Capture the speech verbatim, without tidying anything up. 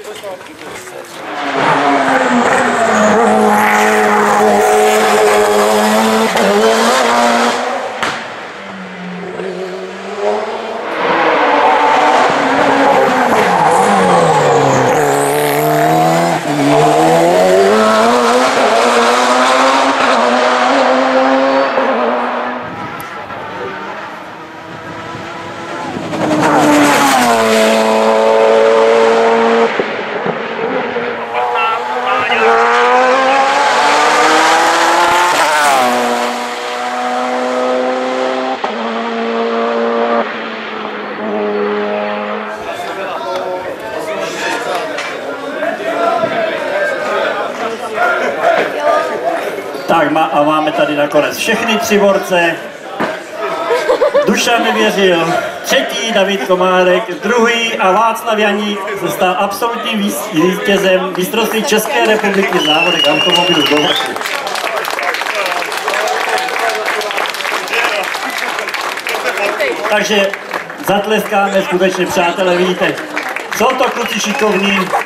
Tak a máme tady nakonec všechny tři borce. Dušan Nevěřil, třetí David Komárek, druhý a Václav Janík se stal absolutním vítězem mistrovství České republiky v závodech automobilů do Vlachu. Takže zatleskáme skutečně, přátelé, vidíte, jsou to kluci šikovní.